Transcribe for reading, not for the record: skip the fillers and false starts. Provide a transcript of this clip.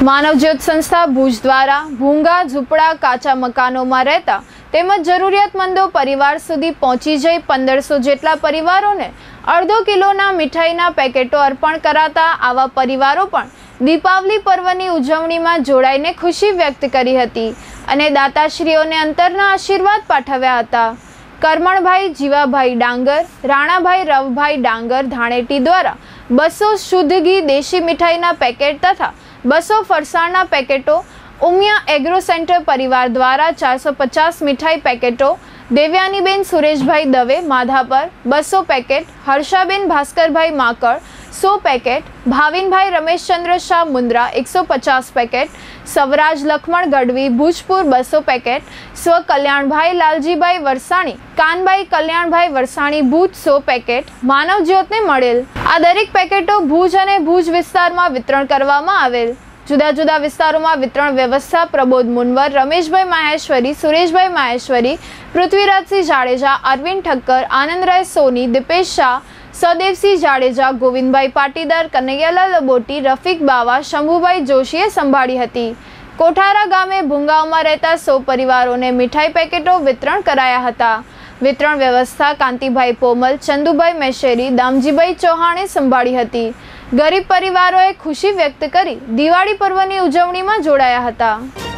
मानवज्योत संस्था भुज द्वारा भूंगा झूंपड़ा काचा मकानों में रहता तेमज जरूरियातमंदों परिवार सुधी पहुंची जई 1500 जेटला परिवारों ने अर्धो किलोना मिठाईना पेकेटो अर्पण कराता आवा परिवारों पण दीपावली पर्वनी उजवणी में जोड़ाईने खुशी व्यक्त करी हती अने दाताश्रीओने अंतरना आशीर्वाद पाठव्या हता। करमणभाई जीवाभाई डांगर, राणाभाई रवभाई डांगर धाणेटी द्वारा 200 शुद्ध घी देशी मिठाईना पेकेट तथा 200 फरसाणना पेकेटो, उमिया एग्रो सेंटर परिवार द्वारा 450 मिठाई पेकेटो, Devyaniben Sureshbhai Dave Madhapar 200 packet, Harshaben Bhaskarbhai Makad 100 packet, Bhavinbhai Rameshchandra Shah Mundra 150 packet, Savraj Laxman Gadhvi Bhujpur 200 packet, स्व कल्याणभाई लालजीभाई वरसाणी, कानभाई कल्याणभाई वरसाणी भूज 100 पेकेट मानव ज्योत ने मळेल। आ दरेक पेकेटो भूज अने भूज विस्तारमां वितरण करवामां आवेल। जुदा जुदा विस्तारों वितरण व्यवस्था प्रबोध मुनवर, रमेशभाई माहेश्वरी, सुरेशभाई माहेश्वरी, पृथ्वीराज सिंह जाडेजा, अरविंद ठक्कर, आनंदराय सोनी, दीपेश शाह, सदेवसिंह जाडेजा, गोविंदभाई पाटीदार, कन्हैयालाल बोटी, रफीक बावा, शंभुभाई जोशीए संभाળી હતી। कोठारा गामे भूंगाओमां रहता 100 परिवारों ने मिठाई पेकेटो वितरण कराया हता। वितरण व्यवस्था कांतिभाई पोमल, चंदुभाई मेशेरी, दामजीभाई चौहाणे संभाળી હતી। गरीब परिवारों खुशी व्यक्त करी दिवाળી पर्वनी उजवणी में जोड़ाया हता।